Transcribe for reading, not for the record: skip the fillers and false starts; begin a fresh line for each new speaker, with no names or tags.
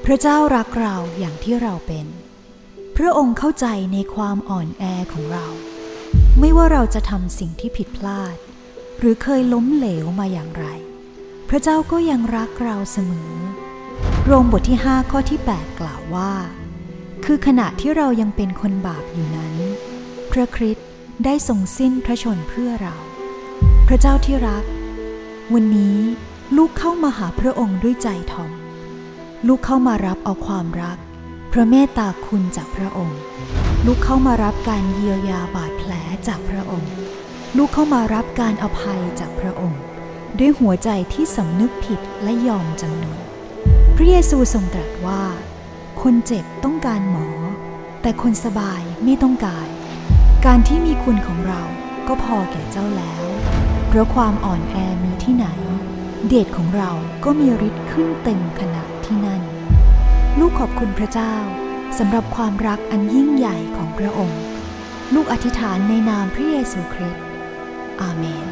ระเจ้ารักเราอย่างที่เราเป็นพระองค์เข้าใจในความอ่อนแอของเราไม่ว่าเราจะทำสิ่งที่ผิดพลาดหรือเคยล้มเหลวมาอย่างไรพระเจ้าก็ยังรักเราเสมอโรมบทที่5ข้อที่8กล่าวว่าคือขณะที่เรายังเป็นคนบาปอยู่นั้นพระคริสต์ได้ทรงสิ้นพระชนเพื่อเราพระเจ้าที่รักวันนี้ลูกเข้ามาหาพระองค์ด้วยใจถ่อมลูกเข้ามารับเอาความรักพระเมตตาคุณจากพระองค์ลูกเข้ามารับการเยียวยาบาดแผลจากพระองค์ลูกเข้ามารับการอภัยจากพระองค์ด้วยหัวใจที่สำนึกผิดและยอมจำนนพระเยซูทรงตรัสว่าคนเจ็บต้องการหมอแต่คนสบายไม่ต้องการที่มีคุณของเราก็พอแก่เจ้าแล้วเพราะความอ่อนแอมีที่ไหนเดชของเราก็มีฤทธิ์ขึ้นเต็มขนาดที่นั่นลูกขอบคุณพระเจ้าสำหรับความรักอันยิ่งใหญ่ของพระองค์ลูกอธิษฐานในนามพระเยซูคริสต์อาเมน